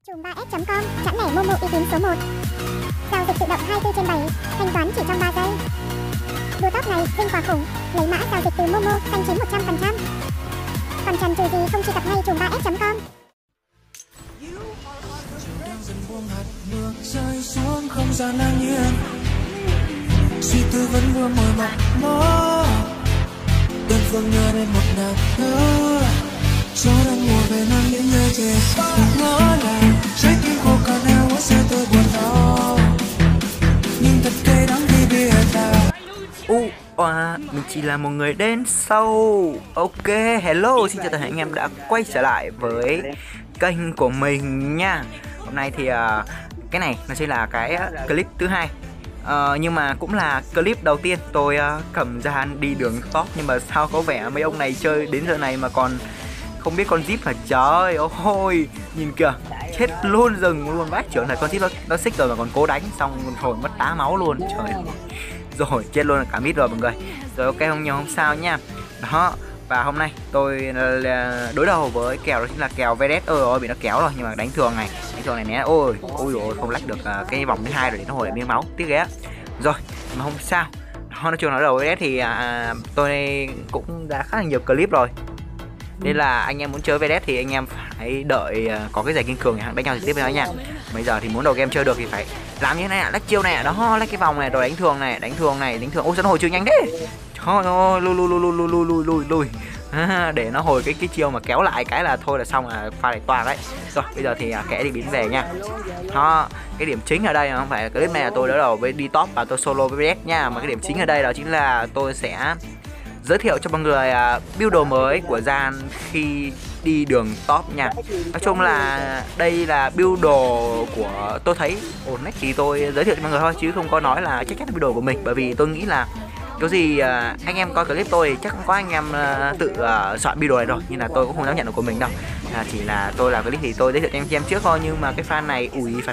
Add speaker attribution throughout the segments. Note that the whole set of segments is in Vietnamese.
Speaker 1: Chùm3s.com chẵn lẻ Momo uy tín số 1. Giao dịch tự động 24/7, thanh toán chỉ trong 3 giây. Đua top này vinh quá khủng, lấy mã giao dịch từ Momo thanh chín 100%. Còn chần chừ gì không truy cập ngay chùm3s.com.
Speaker 2: Mưa rơi xuống không gian an nhiên, suy tư vẫn vương mỏi mọc mơ, đơn phương nhớ đến một nàng thơ, gió đang mùa về non những nơi về ngỡ là trái tim khô cạn eo sẽ tôi buồn đau, nhưng thật cay đắng khi biết ta.
Speaker 3: Mình chỉ là một người đến sau. Ok, hello, xin chào tất cả anh em đã quay trở lại với kênh của mình nha. Hôm nay thì cái này nó sẽ là cái clip thứ hai, nhưng mà cũng là clip đầu tiên tôi cầm ra đi đường top. Nhưng mà sao có vẻ mấy ông này chơi đến giờ này mà còn không biết con zip hả? Trời ơi, nhìn kìa, chết luôn rừng luôn bác trưởng này. Con zip nó xích rồi mà còn cố đánh, xong rồi mất tá máu luôn. Trời ơi, rồi chết luôn cả mít rồi mọi người. Rồi ok, không nhiều không sao nha. Đó, và hôm nay tôi đối đầu với kèo, đó chính là kèo VS. Ôi bị nó kéo rồi, nhưng mà đánh thường này né. Ôi rồi không lách được cái vòng thứ hai rồi, để nó hồi lại miếng máu, tiếc ghê. Rồi mà không sao. Đó, nói chung là đối đầu VS thì tôi cũng đã khá là nhiều clip rồi, nên là anh em muốn chơi VS thì anh em phải đợi có cái giày kiên cường đánh nhau trực tiếp với nó nha. Bây giờ thì muốn đầu game chơi được thì phải làm như thế này, lách chiêu này, đó, lách cái vòng này rồi đánh thường này, đánh thường. Ôi sao nó hồi chưa nhanh thế? Trời ơi, lui. Để nó hồi cái chiêu mà kéo lại cái là thôi là xong, là pha này toàn đấy. Rồi bây giờ thì kẻ đi biến về nha. Đó, cái điểm chính ở đây không phải là clip này là tôi đối đầu với đi top và tôi solo với VS nha, mà cái điểm chính ở đây đó chính là tôi sẽ giới thiệu cho mọi người build đồ mới của Gian khi đi đường top nha. Nói chung là đây là build đồ của tôi thấy ổn đấy thì tôi giới thiệu cho mọi người thôi, chứ không có nói là chắc chắn là build đồ của mình. Bởi vì tôi nghĩ là cái gì anh em coi clip tôi thì chắc không có anh em tự soạn build đồ này rồi, nhưng là tôi cũng không dám nhận được của mình đâu. Chỉ là tôi làm clip thì tôi giới thiệu cho anh em trước thôi. Nhưng mà cái fan này,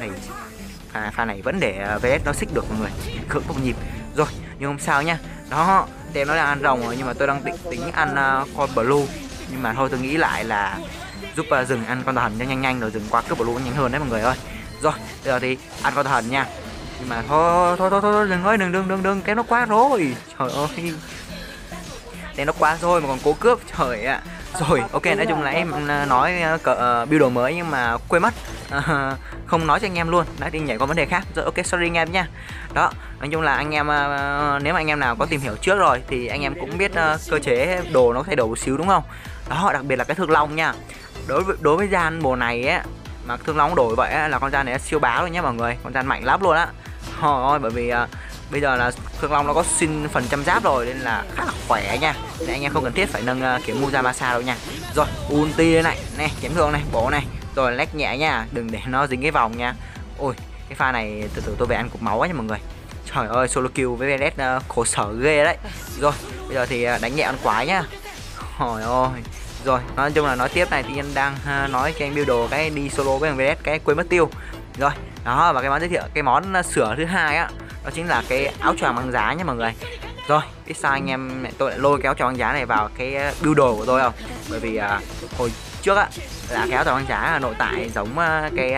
Speaker 3: fan này vẫn để VS nó xích được mọi người, cưỡng một nhịp. Rồi nhưng không sao nha. Đó, tem nó đang ăn rồng rồi, nhưng mà tôi đang tính ăn con blue. Nhưng mà thôi tôi nghĩ lại là giúp rừng ăn con thần cho nhanh rồi rừng qua cướp blue nhanh hơn đấy mọi người ơi. Rồi bây giờ thì ăn con thần nha. Nhưng mà thôi rừng ơi, đừng cái nó quá rồi. Trời ơi, tem nó quá rồi mà còn cố cướp, trời ạ. Rồi ok, nói chung là em nói build đồ mới nhưng mà quên mất không nói cho anh em luôn, đã đi nhảy qua vấn đề khác. Rồi ok, sorry anh em nha. Đó, nói chung là anh em nếu mà anh em nào có tìm hiểu trước rồi thì anh em cũng biết cơ chế đồ nó thay đổi một xíu đúng không? Đó, đặc biệt là cái thương long nha. Đối với Gian mùa này á, mà thương long đổi vậy á, là con Gian này siêu bá luôn nhá mọi người. Con Gian mạnh lắm luôn á. Thôi bởi vì bây giờ là thương long nó có xin phần trăm giáp rồi nên là khá là khỏe nha. Nên anh em không cần thiết phải nâng kiếm Muzamasa đâu nha. Rồi ulti đây này, chém thương này, bổ này, rồi lách nhẹ nha, đừng để nó dính cái vòng nha. Ôi cái pha này từ từ tôi về ăn cục máu á nha mọi người. Trời ơi, solo kill với VS khổ sở ghê đấy. Rồi bây giờ thì đánh nhẹ ăn quái nhá. Trời ơi. Rồi nói chung là nói tiếp này thì anh đang nói cho anh build đồ cái đi solo với thằng VS cái quên mất tiêu. Rồi đó, và cái món giới thiệu, cái món sửa thứ hai á, đó chính là cái áo choàng băng giá nha mọi người. Rồi biết sao anh em tôi lại lôi cái áo choàng băng giá này vào cái build đồ của tôi không? Bởi vì hồi trước á là cái áo choàng băng giá nội tại giống cái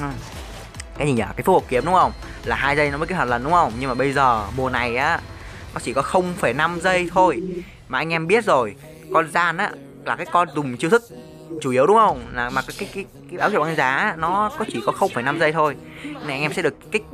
Speaker 3: gì nhỉ, cái phúc hộp kiếm đúng không, là 2 giây nó mới kích hoạt lần đúng không. Nhưng mà bây giờ mùa này á nó chỉ có 0,5 giây thôi. Mà anh em biết rồi, con Gian á là cái con dùng chiêu thức chủ yếu đúng không, là mà cái áo choàng băng giá nó có chỉ có 0,5 giây thôi. Nên anh em sẽ được kích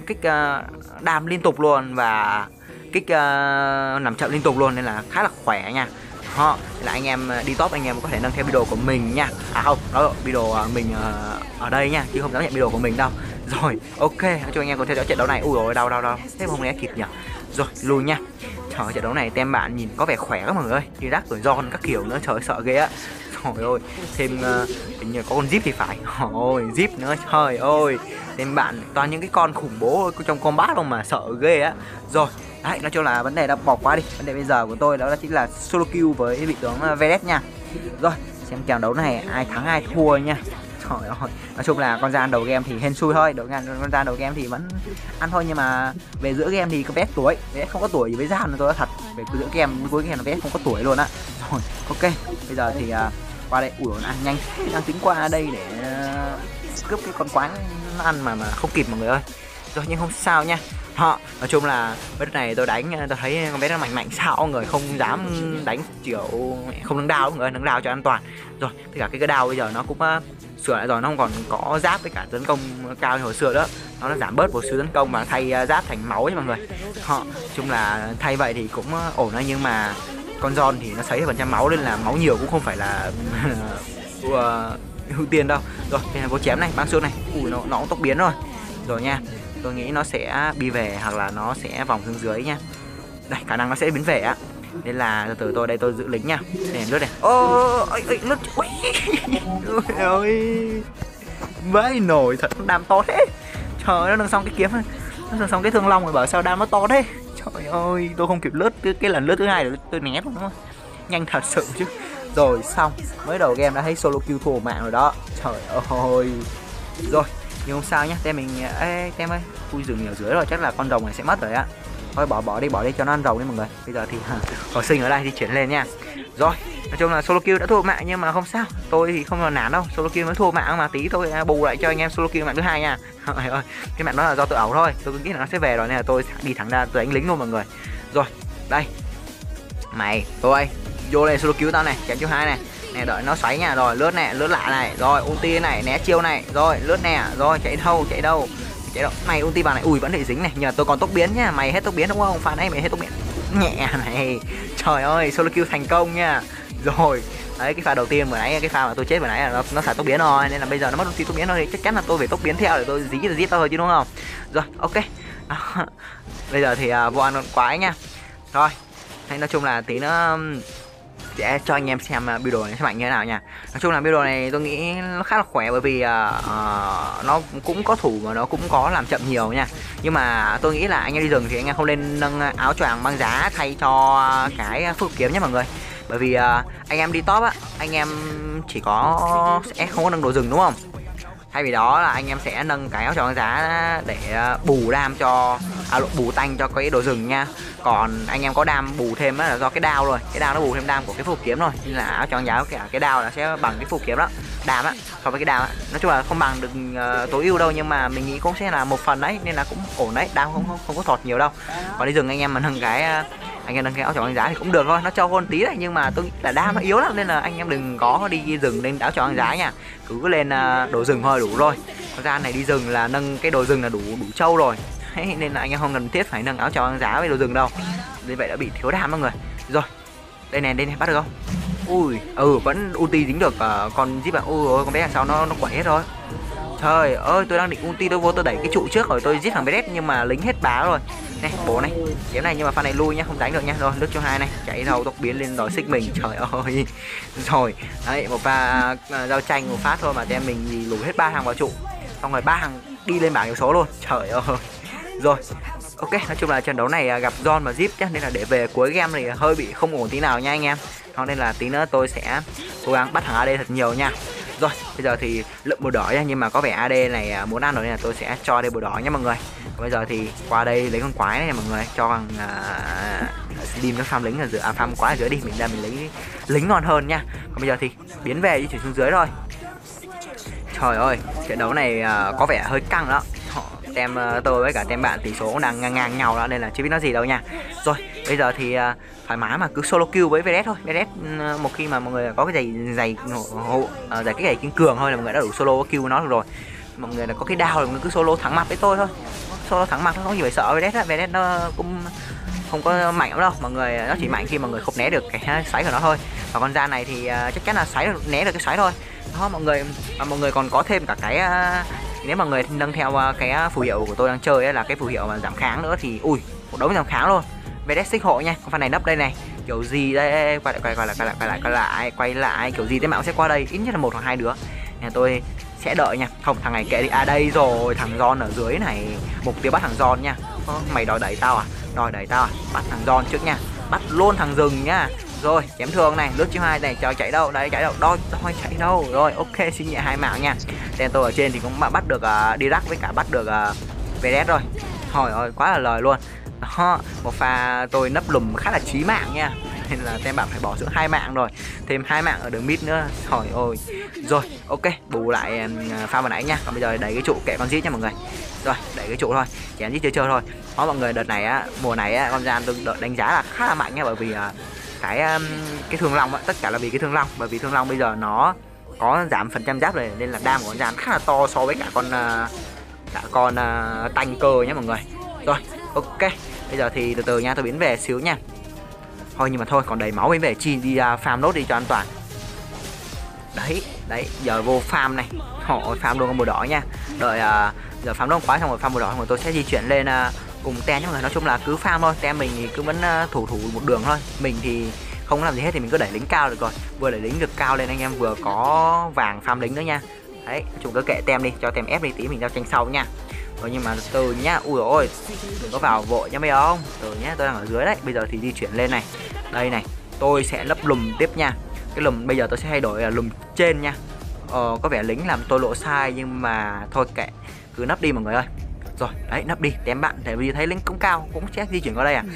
Speaker 3: đam liên tục luôn, và kích làm chậm liên tục luôn, nên là khá là khỏe nha. Đó, là anh em đi top anh em có thể nâng theo video của mình nha. Không, đó video mình ở đây nha, chứ không dám nhận video của mình đâu. Rồi ok, nói chung anh em còn theo dõi trận đấu này. Ui rồi đau thế mà không né kịp nhỉ. Rồi lùi nha. Trời, trận đấu này tem bạn nhìn có vẻ khỏe các mọi người ơi, đi rắc rồi giòn các kiểu nữa, trời sợ ghê á. Trời ơi, thêm hình như có con zip thì phải. Ôi zip nữa, trời ơi, tem bạn toàn những cái con khủng bố trong combat không mà sợ ghê á. Rồi đấy, nói chung là vấn đề đã bỏ qua đi. Vấn đề bây giờ của tôi đó chính là solo kill với vị tướng VS nha. Rồi xem trận đấu này ai thắng ai thua nha. Trời ơi, nói chung là con Gian đầu game thì hên xui thôi, con Gian đầu game thì vẫn ăn thôi. Nhưng mà về giữa game thì có VS tuổi, VS không có tuổi gì với Gian tôi nói thật. Về giữa game cuối game là VS không có tuổi luôn á. Rồi ok, bây giờ thì qua đây. Ủa ăn nhanh, đang tính qua đây để cướp cái con quái nó ăn mà không kịp mọi người ơi. Rồi nhưng không sao nha. Họ nói chung là bên này tôi đánh, tôi thấy con bé nó mạnh sao người không dám đánh, kiểu không nâng đao, người nâng đao cho an toàn. Rồi tất cả cái đao bây giờ nó cũng sửa lại rồi, nó không còn có giáp với cả tấn công cao như hồi xưa nữa, nó giảm bớt một sự tấn công và thay giáp thành máu nha mọi người. Họ chung là thay vậy thì cũng ổn đấy, nhưng mà con John thì nó 60% máu nên là máu nhiều cũng không phải là ưu tiên đâu. Rồi đây là vô chém này, băng xương này, ui nó cũng tốc biến rồi. Rồi nha, tôi nghĩ nó sẽ đi về hoặc là nó sẽ vòng xuống dưới nha. Đây, khả năng nó sẽ biến về á. Nên là từ từ tôi đây tôi giữ lính nha. Để lướt này. Ôi lướt. Ôi ơi. Vãi nổi thật, nó đam to thế. Trời ơi, nó nâng xong cái kiếm, nó nâng xong cái thương long rồi bảo sao đam nó to thế. Trời ơi, tôi không kịp lướt cái lần lướt thứ hai rồi tôi né luôn đúng không? Nhanh thật sự chứ. Rồi xong, mới đầu game đã thấy solo kill thua mạng rồi đó. Trời ơi. Rồi, nhưng không sao nhá, tem mình tem ơi, ui rừng nhiều dưới rồi, chắc là con rồng này sẽ mất rồi á. Thôi bỏ đi cho nó ăn rồng đi mọi người. Bây giờ thì hồi sinh ở đây thì chuyển lên nha. Rồi, nói chung là solo kill đã thua mạng nhưng mà không sao, tôi thì không là nản đâu, solo kill mới thua mạng mà tí tôi bù lại cho anh em solo kill mạng thứ hai nha. Trời ơi, cái mạng đó là do tự ẩu thôi, tôi cứ nghĩ là nó sẽ về rồi nên là tôi đi thẳng ra tôi đánh lính luôn mọi người. Rồi, đây. Mày, tôi vô lên solo kill tao này, chém chiêu 2 này. Nè đợi nó xoáy nha, rồi lướt nè, lướt lại này, rồi ulti này, né chiêu này, rồi lướt nè, rồi chạy đâu. Mày ulti vào này, ui vẫn để dính này, nhờ tôi còn tốc biến nhá, mày hết tốc biến đúng không? Phan ấy mày hết tốc biến. Nhẹ này. Trời ơi, solo kill thành công nha. Rồi, đấy cái pha đầu tiên vừa nãy, cái pha mà tôi chết vừa nãy là nó xài tốc biến rồi, nên là bây giờ nó mất ulti tốc biến rồi thì chắc chắn là tôi phải tốc biến theo để tôi giết thôi chứ đúng không? Rồi, ok. Bây giờ thì vô ăn con quái nha. Rồi, hay nói chung là tí nữa sẽ cho anh em xem build đồ này sẽ mạnh như thế nào nha. Nói chung là build đồ này tôi nghĩ nó khá là khỏe bởi vì nó cũng có thủ mà nó cũng có làm chậm nhiều nha. Nhưng mà tôi nghĩ là anh em đi rừng thì anh em không nên nâng áo choàng băng giá thay cho cái phước kiếm nhé mọi người. Bởi vì anh em đi top á, anh em chỉ có sẽ không có nâng đồ rừng đúng không? Thay vì đó là anh em sẽ nâng cái áo choàng băng giá để bù đam cho bù tanh cho cái đồ rừng nha. Còn anh em có đam bù thêm là do cái đao rồi, cái đao nó bù thêm đam của cái phù kiếm rồi, nên là áo choàng giá cái đao là sẽ bằng cái phù kiếm đó, đam á so với cái đao á. Nói chung là không bằng được tối ưu đâu, nhưng mà mình nghĩ cũng sẽ là một phần đấy, nên là cũng ổn đấy, đam không có thọt nhiều đâu. Còn đi rừng anh em mà nâng cái anh em nâng cái áo choàng giá thì cũng được thôi, nó trâu hơn tí đấy, nhưng mà tôi nghĩ là đam nó yếu lắm nên là anh em đừng có đi rừng lên áo choàng giá nha, cứ lên đồ rừng thôi đủ rồi. Con ra này đi rừng là nâng cái đồ rừng là đủ trâu rồi. Đấy, nên là anh em không cần thiết phải nâng áo choàng giá với đồ rừng đâu, như vậy đã bị thiếu đam mọi người. Rồi đây này bắt được không? Ui vẫn ulti dính được con zip à. Ui con bé đằng sau nó quẩy hết rồi. Trời ơi, tôi đang định ulti tôi vô tôi đẩy cái trụ trước rồi tôi giết thằng bé nhưng mà lính hết bá rồi. Này bố này kiếm này, nhưng mà pha này lui nhá, không đánh được nhá. Rồi lướt cho 2 này, chạy đầu tốc biến lên rồi xích mình. Trời ơi. Rồi đấy, một pha giao tranh một phát thôi mà tem mình thì lùi hết 3 thằng vào trụ, xong rồi 3 thằng đi lên bảng yếu số luôn. Trời ơi. Rồi ok, nói chung là trận đấu này gặp John và Zip nhá, nên là để về cuối game thì hơi bị không ổn tí nào nha anh em. Cho nên là tí nữa tôi sẽ cố gắng bắt thằng AD thật nhiều nha. Rồi bây giờ thì lượm bùa đỏ nha, nhưng mà có vẻ AD này muốn ăn rồi nên là tôi sẽ cho đây bùa đỏ nha mọi người. Còn bây giờ thì qua đây lấy con quái này nha mọi người, cho thằng Slim nó farm lính ở dưới, farm quái ở dưới đi, mình ra mình lấy lính ngon hơn nha. Còn bây giờ thì biến về di chuyển xuống dưới thôi. Trời ơi, trận đấu này có vẻ hơi căng đó. Tem tôi với cả tem bạn tỷ số cũng đang ngang nhau đó, nên là chưa biết nói gì đâu nha. Rồi bây giờ thì thoải mái mà cứ solo kill với Vedet thôi. Vedet một khi mà mọi người có cái giày cái giày kiên cường thôi là mọi người đã đủ solo kill nó được rồi. Mọi người là có cái đao là mọi người cứ solo thẳng mặt với tôi thôi, solo thẳng mặt thôi, không gì phải sợ. Vedet á, Vedet nó cũng không có mạnh lắm đâu mọi người, nó chỉ mạnh khi mọi người không né được cái xoáy của nó thôi. Và con da này thì chắc chắn là né được cái xoáy thôi đó mọi người. Mọi người còn có thêm cả cái nếu mà người nâng theo cái phù hiệu của tôi đang chơi ấy, là cái phù hiệu mà giảm kháng nữa thì ui một đống giảm kháng luôn. Vedet xích hộ nha, con phần này nấp đây này, kiểu gì đây, quay lại kiểu gì thế mạo sẽ qua đây, ít nhất là 1 hoặc 2 đứa. Nên tôi sẽ đợi nha. Không, thằng này kệ đi. À đây rồi, thằng John ở dưới này, mục tiêu bắt thằng John nha. Mày đòi đẩy tao à? Bắt thằng John trước nha, bắt luôn thằng rừng nha. Rồi chém thường này, lướt chiêu 2 này, chờ chạy đâu đấy, chạy đâu. Rồi ok, xin nhẹ 2 mạng nha. Tên tôi ở trên thì cũng bắt được Dirac với cả bắt được Vedet rồi. Trời ơi quá là lời luôn đó. Một pha tôi nấp lùm khá là chí mạng nha. nên là tem bạn phải bỏ xuống 2 mạng rồi, thêm 2 mạng ở đường mid nữa. Trời ơi. Rồi, ok, bù lại pha vừa nãy nha. Còn bây giờ đẩy cái trụ kệ con giết nha mọi người. Rồi, đẩy cái trụ thôi, chém giết chơi thôi. Đó mọi người, đợt này á, mùa này á, con gian tôi đánh giá là khá là mạnh nha, bởi vì cái thương long á, tất cả là vì cái thương long, bởi vì thương long bây giờ nó có giảm phần trăm giáp rồi, nên là đam của con gian khá là to so với cả con tanh cơ nhé mọi người. Rồi, ok, bây giờ thì từ từ nha, tôi biến về xíu nha. Thôi nhưng mà thôi, còn đầy máu biến về chi, đi farm nốt đi cho an toàn. Đấy, giờ vô farm này. Họ farm luôn con bùa đỏ nha. Đợi giờ farm luôn quá xong rồi farm bùa đỏ, xong rồi tôi sẽ di chuyển lên cùng tem nhé mọi người. Nói chung là cứ farm thôi, tem mình thì cứ vẫn thủ một đường thôi. Mình thì không làm gì hết thì mình cứ đẩy lính cao được rồi. Vừa đẩy lính được cao lên anh em vừa có vàng farm lính nữa nha. Đấy, chúng cứ kệ tem đi, cho tem ép đi, tí mình giao tranh sau nha. Rồi nhưng mà từ nhá, ui ôi, đừng có vào vội nhá mấy ông. Từ nhá, tôi đang ở dưới đấy. Bây giờ thì di chuyển lên này. Đây này, tôi sẽ lấp lùm tiếp nha. Cái lùm bây giờ tôi sẽ thay đổi là lùm trên nha. Có vẻ lính làm tôi lộ sai nhưng mà thôi kệ, cứ nấp đi mọi người ơi. Rồi, đấy, nấp đi, tem bạn, tại vì thấy lính cũng cao, cũng sẽ di chuyển qua đây à.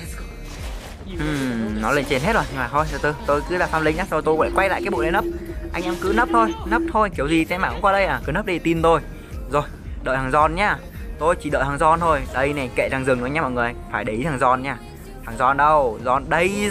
Speaker 3: Nó lên trên hết rồi, nhưng mà thôi, từ từ, tôi cứ là farm lính nhá, rồi tôi quay lại cái bộ đấy nấp. Anh em cứ nấp thôi, kiểu gì tem bạn cũng qua đây à, cứ nấp đi, tin tôi. Rồi, đợi thằng Giòn nhá. Tôi chỉ đợi thằng Giòn thôi. Đây này, kệ thằng rừng nữa nha mọi người. Phải để ý thằng Giòn nha. Thằng Giòn đâu? Giòn đây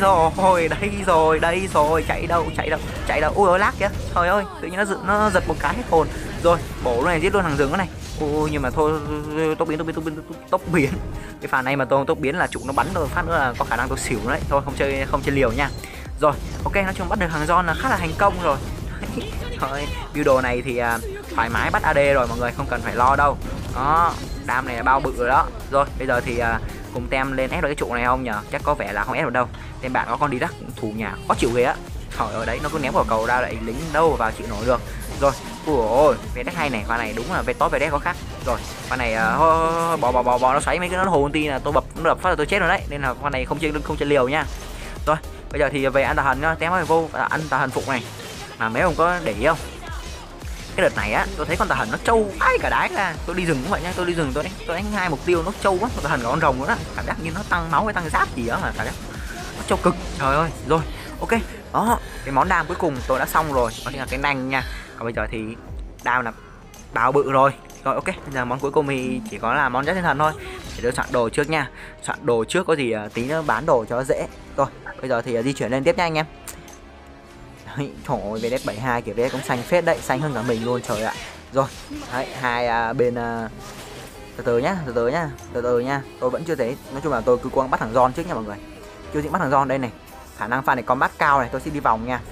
Speaker 3: rồi, chạy đâu. Ui ôi lag kìa. Trời ơi, tự nhiên nó giật một cái hết hồn. Rồi, bổ này giết luôn thằng rừng này. Ui nhưng mà thôi, tốc biến. Cái phản này mà tôi tốc biến là trụ nó bắn rồi phát nữa là có khả năng tôi xỉu đấy. Thôi không chơi liều nha. Rồi, ok, nói chung bắt được thằng Giòn là khá là thành công rồi. Thôi, build đồ này thì thoải mái bắt AD rồi mọi người, không cần phải lo đâu. Đó, đam này là bao bự rồi đó. Rồi, bây giờ thì cùng tem lên ép được cái trụ này không nhờ? Chắc có vẻ là không ép được đâu. Tem bạn có con đi đắc thủ nhà khó chịu ghê á. Trời ơi đấy, nó cứ ném vào cầu ra lại lính đâu vào chịu nổi được. Rồi, ui về deck hay này, con này đúng là về top về deck có khác. Rồi, con này bò nó xoáy mấy cái nó hồ ulti là tôi đập phát là tôi chết rồi đấy, nên là con này không chơi liều nha. Rồi, bây giờ thì về ăn tà thần nhá, tem ơi vô ăn tà thần phục này. Mà mấy ông có để ý không? Cái đợt này á, tôi thấy con tà thần nó trâu vãi cả đái ra. Tôi đi rừng cũng vậy nha, tôi đi rừng tôi đánh 2 mục tiêu nó trâu quá, con tà thần cả con rồng nữa đó. Cảm giác như nó tăng máu hay tăng giáp gì đó mà cảm giác nó trâu cực. Trời ơi. Rồi, ok. Đó, cái món đam cuối cùng tôi đã xong rồi, đó chính là cái nanh nha. Còn bây giờ thì đam là bao bự rồi. Rồi ok, bây giờ món cuối cùng thì chỉ có là món giáp thiên thần thôi. Để tôi soạn đồ trước nha. Soạn đồ trước có gì tí nữa bán đồ cho nó dễ. Rồi, bây giờ thì di chuyển lên tiếp nha anh em. Đấy, trời ơi, VDS 72 kiểu VDS cũng xanh phết đấy, xanh hơn cả mình luôn trời ạ. Rồi, đấy, hai bên từ từ nhá. Tôi vẫn chưa thấy, nói chung là tôi cứ cố gắng bắt thằng Giòn trước nha mọi người. Chưa định bắt thằng Giòn đây này. Khả năng pha này combat cao này, tôi sẽ đi vòng nha.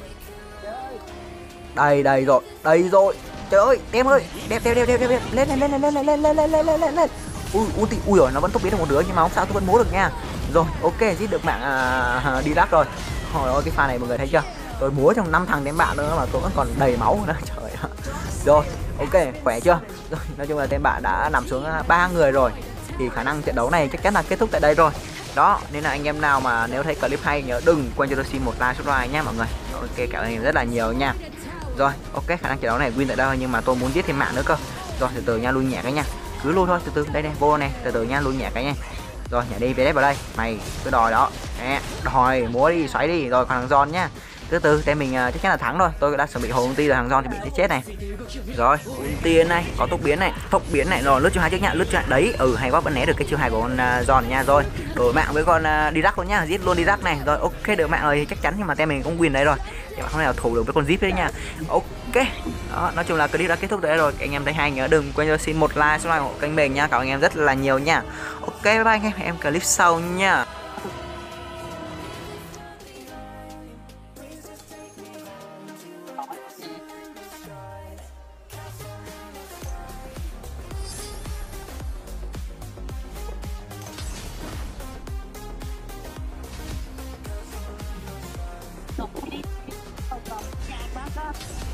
Speaker 3: Đây rồi. Trời ơi, tem ơi, đẹp lên. Ui rồi, nó vẫn tốc biến được một đứa nhưng mà không sao, tôi vẫn múa được nha. Rồi, ok, giết được mạng đi đắt rồi. Trời ơi, cái pha này mọi người thấy chưa? Tôi múa trong 5 thằng đến bạn nữa mà tôi vẫn còn đầy máu nữa. Trời ơi. Rồi, ok, khỏe chưa? Rồi, nói chung là tên bạn đã nằm xuống 3 người rồi. Thì khả năng trận đấu này chắc chắn là kết thúc tại đây rồi. Đó, nên là anh em nào mà nếu thấy clip hay nhớ đừng quên cho tôi xin một like subscribe nha mọi người. Ok, cảm ơn anh rất là nhiều nha. Rồi, ok, khả năng trận đấu này win tại đây nhưng mà tôi muốn giết thêm mạng nữa cơ. Rồi, từ từ nha, lui nhẹ cái nha. Cứ lui thôi, từ từ, đây vô này, từ từ nha, lui nhẹ cái nha. Rồi, nhảy đi, VDS vào đây. Mày cứ đòi đó. Đòi, múa đi, xoáy đi. Rồi, còn thằng Giòn nhá. Từ từ, tem mình chắc chắn là thắng rồi. Tôi đã chuẩn bị hồ ulti rồi, thằng Giòn thì bị chết này. Rồi, ulti này, có tốc biến này, rồi lướt chiêu 2 trước nhá, lướt chiêu đấy. Hay quá, vẫn né được cái chiêu 2 của con Giòn nha. Rồi, đổi mạng với con Dirac luôn nhá, giết luôn Dirac này. Rồi, ok, đổi mạng rồi thì chắc chắn nhưng mà tem mình cũng win đấy rồi. Nhưng mà không thể nào thủ được với con Zip đấy nha. Ok. Đó, nói chung là clip đã kết thúc tại đây rồi. Anh em thấy hay nhớ đừng quên cho xin một like, subscribe của kênh mình nha. Cảm ơn anh em rất là nhiều nha. Ok, bye bye anh em clip sau nha.
Speaker 4: Chạy bác đó.